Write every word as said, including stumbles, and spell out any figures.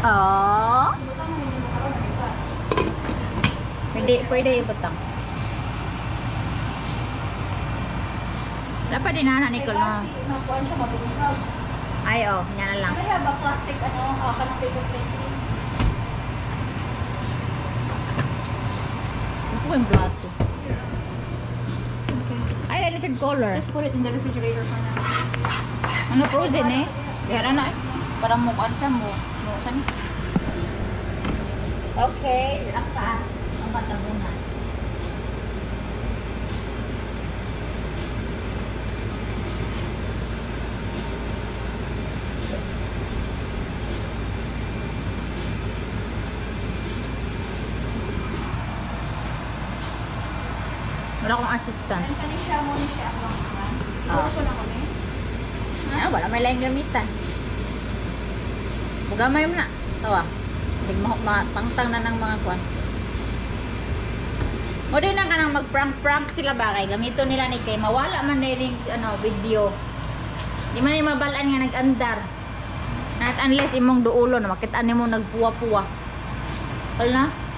Oh. Pwede, pwede ibutang. Dapat din na Nicole no. Ay oh, yan na lang. Kaya ba plastic ano, ah, kanang paper plate. Ito yung plato. Ay, ano siya color? Just put it in the refrigerator for now. Ano frozen eh? Kaya na eh. Para mukhaan siya mo. Mukhaan. Okay, apa? Ang patabunan. Wala akong assistant. Ang kani siya mo ni siya ang mga. Ah. Ito na kami. Ah, wala may lain gamitan. Bugamay mo na. Tawa. Hindi mo matangtang na ng mga kwan. O din na ka nang mag-prank-prank sila ba kay gamito nila ni kay mawala man na rin ano, video. Di man yung mabalaan nga nag-andar. Not unless imong duulo na makita nimo nagpuwa-puwa. Wala na?